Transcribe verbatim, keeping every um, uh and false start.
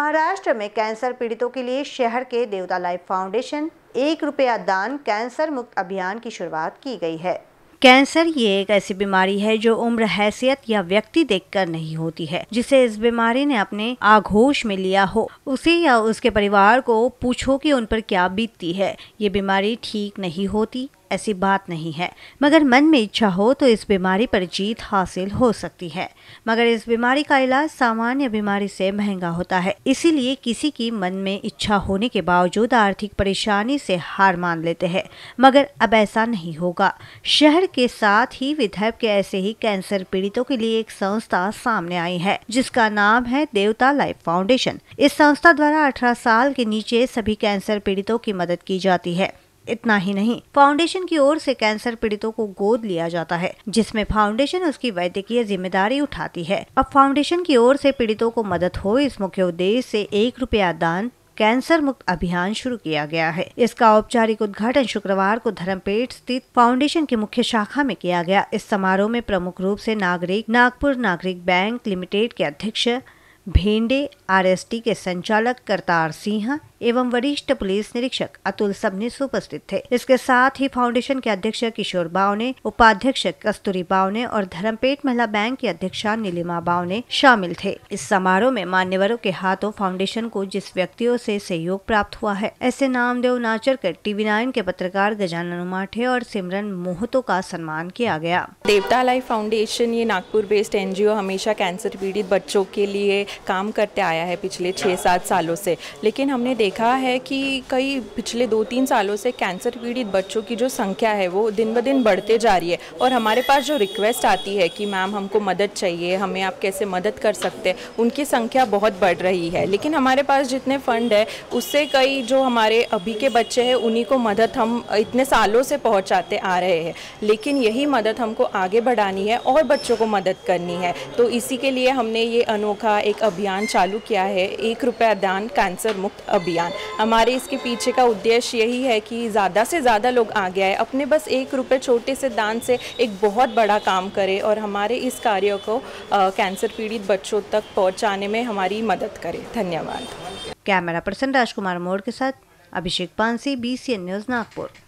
महाराष्ट्र में कैंसर पीड़ितों के लिए शहर के देवता लाइफ फाउंडेशन एक रुपया दान कैंसर मुक्त अभियान की शुरुआत की गई है। कैंसर ये एक ऐसी बीमारी है जो उम्र, हैसियत या व्यक्ति देखकर नहीं होती है। जिसे इस बीमारी ने अपने आगोश में लिया हो, उसे या उसके परिवार को पूछो कि उन पर क्या बीतती है। ये बीमारी ठीक नहीं होती, ऐसी बात नहीं है, मगर मन में इच्छा हो तो इस बीमारी पर जीत हासिल हो सकती है। मगर इस बीमारी का इलाज सामान्य बीमारी से महंगा होता है, इसीलिए किसी की मन में इच्छा होने के बावजूद आर्थिक परेशानी से हार मान लेते हैं। मगर अब ऐसा नहीं होगा। शहर के साथ ही विदर्भ के ऐसे ही कैंसर पीड़ितों के लिए एक संस्था सामने आई है, जिसका नाम है देवता लाइफ फाउंडेशन। इस संस्था द्वारा अठारह साल के नीचे सभी कैंसर पीड़ितों की मदद की जाती है। इतना ही नहीं, फाउंडेशन की ओर से कैंसर पीड़ितों को गोद लिया जाता है, जिसमें फाउंडेशन उसकी वैद्यकीय जिम्मेदारी उठाती है। अब फाउंडेशन की ओर से पीड़ितों को मदद हो, इस मुख्य उद्देश्य से एक रुपया दान कैंसर मुक्त अभियान शुरू किया गया है। इसका औपचारिक उद्घाटन शुक्रवार को धर्मपेट स्थित फाउंडेशन की मुख्य शाखा में किया गया। इस समारोह में प्रमुख रूप से नागरिक नागपुर नागरिक बैंक लिमिटेड के अध्यक्ष भेंडे, आरएसटी के संचालक करतार सिंह एवं वरिष्ठ पुलिस निरीक्षक अतुल सबनीस उपस्थित थे। इसके साथ ही फाउंडेशन के अध्यक्ष किशोर बावने, उपाध्यक्ष कस्तूरी बावने और धर्मपेट महिला बैंक की अध्यक्षा नीलिमा बावने शामिल थे। इस समारोह में मान्यवरों के हाथों फाउंडेशन को जिस व्यक्तियों से सहयोग प्राप्त हुआ है, ऐसे नामदेव नाचरकर, टीवी नाइन के पत्रकार गजानन उमाठे और सिमरन मोहतो का सम्मान किया गया। देवता लाइफ फाउंडेशन ये नागपुर बेस्ड एनजीओ हमेशा कैंसर पीड़ित बच्चों के लिए काम करते आया है पिछले छः सात सालों से। लेकिन हमने देखा है कि कई पिछले दो तीन सालों से कैंसर पीड़ित बच्चों की जो संख्या है वो दिन ब दिन बढ़ते जा रही है। और हमारे पास जो रिक्वेस्ट आती है कि मैम हमको मदद चाहिए, हमें आप कैसे मदद कर सकते हैं, उनकी संख्या बहुत बढ़ रही है। लेकिन हमारे पास जितने फंड है उससे कई जो हमारे अभी के बच्चे हैं उन्हीं को मदद हम इतने सालों से पहुँचाते आ रहे हैं। लेकिन यही मदद हमको आगे बढ़ानी है और बच्चों को मदद करनी है। तो इसी के लिए हमने ये अनोखा एक अभियान चालू किया है, एक रुपया दान कैंसर मुक्त अभियान। हमारे इसके पीछे का उद्देश्य यही है कि ज़्यादा से ज़्यादा लोग आगे आए, अपने बस एक रुपये छोटे से दान से एक बहुत बड़ा काम करें और हमारे इस कार्य को आ, कैंसर पीड़ित बच्चों तक पहुंचाने में हमारी मदद करें। धन्यवाद। कैमरा पर्सन राजकुमार मोड़ के साथ अभिषेक पांसी, बीसीएन न्यूज़ नागपुर।